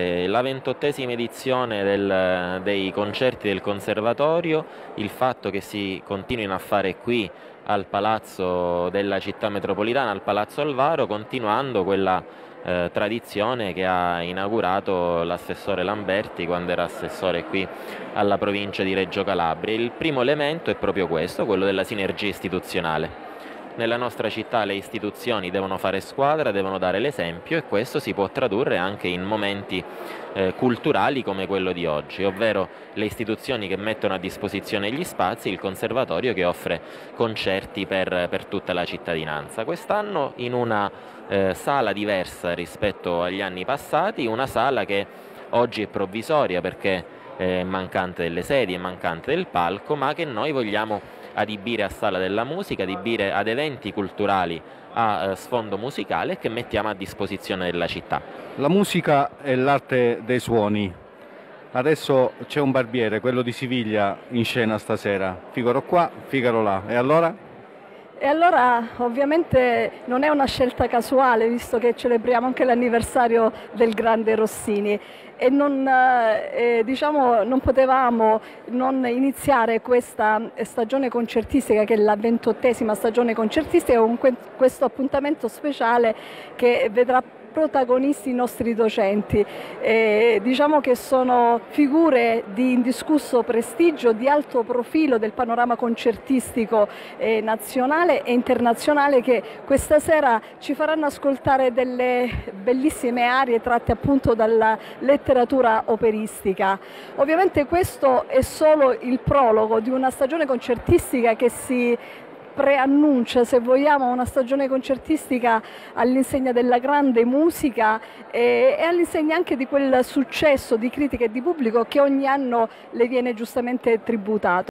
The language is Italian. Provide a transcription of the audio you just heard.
La 28ª edizione dei concerti del Conservatorio, il fatto che si continuino a fare qui al Palazzo della Città Metropolitana, al Palazzo Alvaro, continuando quella tradizione che ha inaugurato l'assessore Lamberti quando era assessore qui alla provincia di Reggio Calabria. Il primo elemento è proprio questo, quello della sinergia istituzionale. Nella nostra città le istituzioni devono fare squadra, devono dare l'esempio e questo si può tradurre anche in momenti culturali come quello di oggi, ovvero le istituzioni che mettono a disposizione gli spazi, il conservatorio che offre concerti per tutta la cittadinanza. Quest'anno in una sala diversa rispetto agli anni passati, una sala che oggi è provvisoria perché è mancante delle sedie, è mancante del palco, ma che noi vogliamo adibire a sala della musica, adibire ad eventi culturali a sfondo musicale che mettiamo a disposizione della città. La musica è l'arte dei suoni. Adesso c'è un barbiere, quello di Siviglia, in scena stasera. Figaro qua, Figaro là. E allora? E allora ovviamente non è una scelta casuale, visto che celebriamo anche l'anniversario del grande Rossini e non potevamo non iniziare questa stagione concertistica, che è la 28ª stagione concertistica, con questo appuntamento speciale che vedrà protagonisti i nostri docenti. Diciamo che sono figure di indiscusso prestigio, di alto profilo del panorama concertistico nazionale e internazionale, che questa sera ci faranno ascoltare delle bellissime arie tratte appunto dalla letteratura operistica. Ovviamente questo è solo il prologo di una stagione concertistica che si preannuncia, se vogliamo, una stagione concertistica all'insegna della grande musica e all'insegna anche di quel successo di critica e di pubblico che ogni anno le viene giustamente tributato.